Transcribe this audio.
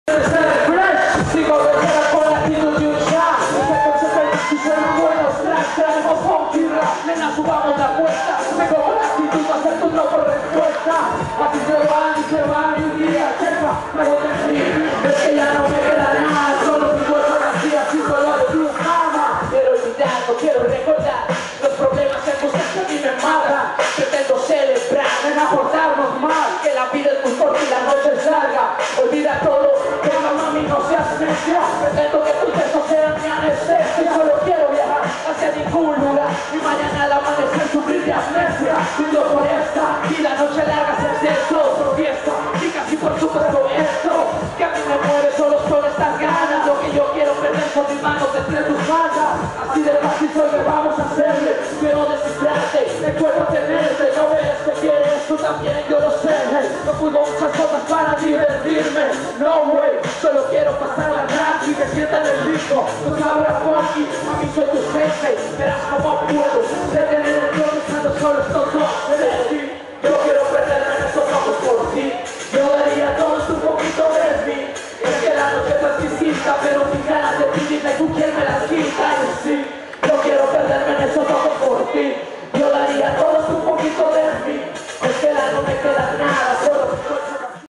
Sigo vencida con la actitud de un shot. Esta consecuencia si suenan buenos tracks. Traemos funky rap, nena, subamos la cuesta. Vengo con la actitud a hacer tu no por respuesta. Así se van y un día checa. Me voy a decir, es que ya no me queda nada. Solo mi cuerpo vacía, sin dolor de tu mama. Quiero olvidar, no quiero recordar los problemas que buscan que a mí me matan. Pretendo celebrar, nena, portarnos mal. Que la vida es muy corta y la noche es larga. Olvida todo. Mami, no seas necia, pretendo que tus besos sean mi anestesia. Solo quiero viajar hacia ningún lugar y mañana al amanecer sufrir de amnesia. Vivo por esta y la noche larga se exceso, por fiesta y casi por supuesto esto que a mí me mueve solo son estas ganas. Lo que yo quiero perder son mis manos entre tus mangas. Así de fácil soy, que vamos a hacerle. Quiero descifrarte, el cuerpo tenerte. No ves que quieres, tú también, yo lo sé. No pudo muchas cosas para divertirme. No way, solo quiero pasar la rap y que sientan el ritmo. Tú sabes funky, a mí soy tu jefe. Verás cómo puedo detener el trono estando solo estos dos. Yo quiero perderme en estos ojos por ti. Yo daría todo esto un poquito de mí. Es que la noche es distinta, pero sin ganas de ti. Dime tú quién me la quita. Y sí, yo quiero perderme en esos ojos por ti.